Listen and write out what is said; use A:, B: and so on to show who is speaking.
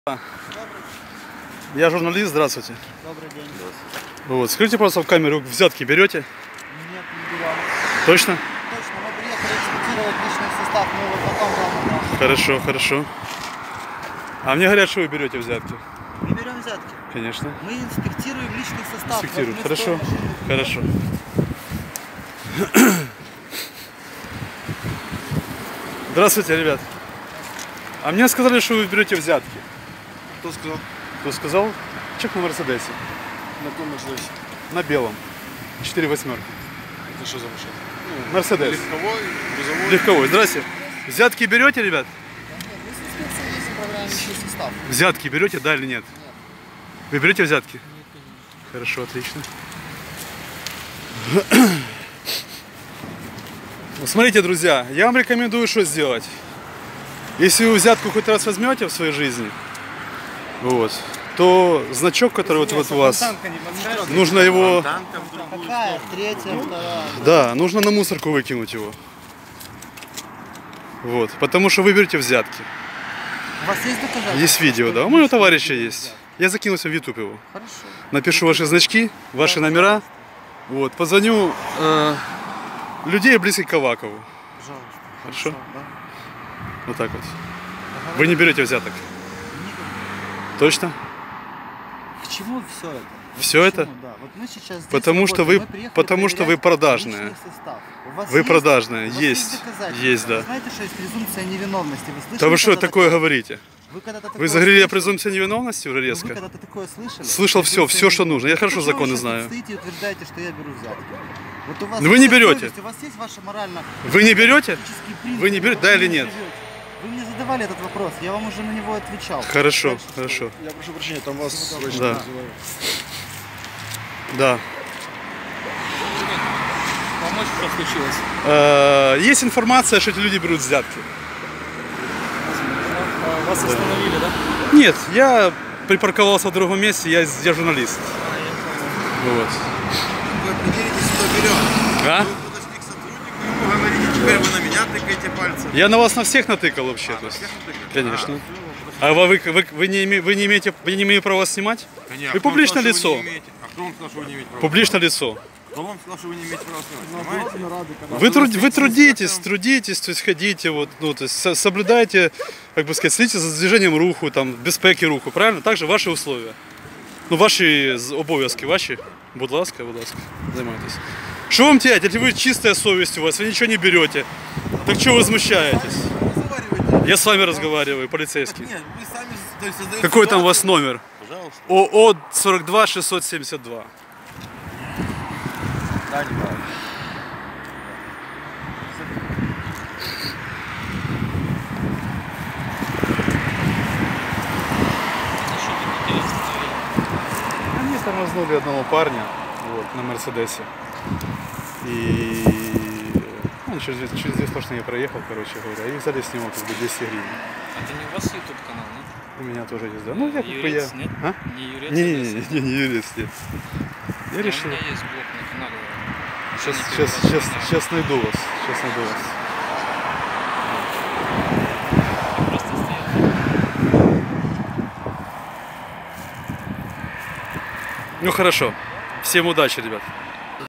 A: Я журналист, здравствуйте.
B: Добрый день.
A: Вот, скажите, пожалуйста, в камеру взятки берете?
B: Нет, не берем.
A: Точно?
B: Точно, мы приехали эксплуатировать личный состав, мы его потом.
A: Хорошо, хорошо. А мне говорят, что вы берете взятки.
B: Не берем взятки.
A: Конечно.
B: Мы инспектируем личный состав.
A: Инспектируем.
B: Вот мы
A: Хорошо. Хорошо. Здравствуйте, ребят. А мне сказали, что вы берете взятки.
C: Кто сказал?
A: Кто сказал? Чек на Мерседесе.
C: На каком Мерседесе?
A: На белом. 4 восьмерки.
C: Это что за машина?
A: Мерседес.
C: Легковой, грузовой.
A: Легковой. Здрасте. Взятки берете, ребят?
B: Мы с инспекцией ездим, проверяем личный состав.
A: Взятки берете, да или нет?
B: Нет.
A: Вы берете взятки?
B: Нет, конечно.
A: Хорошо, отлично. Ну, смотрите, друзья, я вам рекомендую что сделать. Если вы взятку хоть раз возьмете в своей жизни, вот, то значок, который вот у вас, нужно его,
B: Какая? Третья, вторая.
A: да, нужно на мусорку выкинуть его. Вот, потому что вы берете взятки.
B: У вас есть доказательства?
A: Есть видео, да, у моего товарища есть. Я закину в YouTube его.
B: Хорошо.
A: Напишу ваши значки, ваши номера. Вот, позвоню людей близких к Авакову.
B: Пожалуйста.
A: Хорошо?
B: Да.
A: Вот так вот. Вы не берете взяток? Точно?
B: К чему все это?
A: Все это?
B: Да. Вот мы сейчас здесь
A: Потому что
B: работаем,
A: вы,
B: мы приехали
A: потому что вы
B: проверять
A: продажные.
B: личный состав. У вас
A: Вы
B: есть-
A: продажные,
B: у вас
A: есть,
B: доказательства?
A: есть, да.
B: Вы знаете, что есть презумпция невиновности? Вы слышали?
A: Да вы что
B: когда
A: такое говорите?
B: Вы когда-то
A: Вы
B: такое
A: заговорили о
B: слышали?
A: презумпции невиновности уже
B: Вы
A: резко?
B: когда-то такое слышали?
A: Слышал все,
B: Презумпция
A: все, что
B: невиновности.
A: нужно. Я хорошо
B: Почему вы
A: законы
B: сейчас
A: знаю.
B: тут стоите и утверждаете, что я беру взятки? Вот у вас
A: Но вы не
B: есть
A: берете.
B: совесть, у вас есть ваша морально
A: Вы не берете?
B: этический принцип,
A: Вы не берете, да или нет?
B: Вы мне задавали этот вопрос, я вам уже на него отвечал.
A: Хорошо,
B: Дальше что?
A: хорошо.
C: Я прошу прощения, там вас срочно
A: Да.
C: вызывают.
A: Да.
D: Помочь, что случилось?
A: Есть информация, что эти люди берут взятки.
D: Вас остановили, да?
A: Нет, я припарковался в другом месте, я журналист. Вот.
C: Вы определитесь, кто берет.
A: А?
C: Вы подошли к сотруднику и поговорите, теперь вы на меня тыкаете пальцем.
A: Я на вас на всех натыкал вообще. То есть.
C: Всех натыкаете?
A: Конечно. А вы не имеете права снимать?
C: Конечно.
A: Вы публичное лицо.
C: А кто вам сказал, что вы не имеете права?
A: Публичное лицо.
C: Кто вам сказал, что вы не имеете права снимать? Понимаете?
A: Вы трудитесь, то есть ходите, вот, ну, то есть соблюдайте, как бы сказать, следите за движением руху, там, безпеки руху, правильно? Также ваши условия. Ну, ваші обов'язки, ваші, будь ласка, займайтесь. Что вам терять, если вы чистая совесть у вас, вы ничего не берете, так чего возмущаетесь?
C: Разговаривайте.
A: Я с вами разговариваю, полицейский.
C: Нет, вы сами, то есть, создаете
A: Какой там у вас
C: ситуацию.
A: номер?
C: Пожалуйста.
A: ОО 42 672.
C: Да, Николай.
A: Они тормознули одного парня вот, на Мерседесе. И он через две сплошные я проехал, короче говоря, и взяли с него как бы 200 гривен.
D: Это не у вас YouTube канал, нет?
A: У меня тоже есть, да. Ну, я как бы я...
D: Юрец, нет?
A: А?
D: Не Юрец?
A: Не юрист, нет. Я
D: У
A: решил...
D: меня есть блог на канале.
A: Сейчас найду вас. Сейчас найду вас.
D: Просто стоят.
A: Ну хорошо. Всем удачи, ребят.